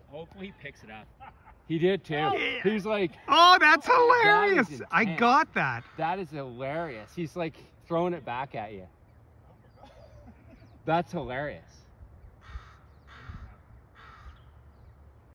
Hopefully he picks it up. He did too. Yeah. He's like, Oh, that's hilarious. That is I intense. got that. that is hilarious. He's like throwing it back at you. That's hilarious.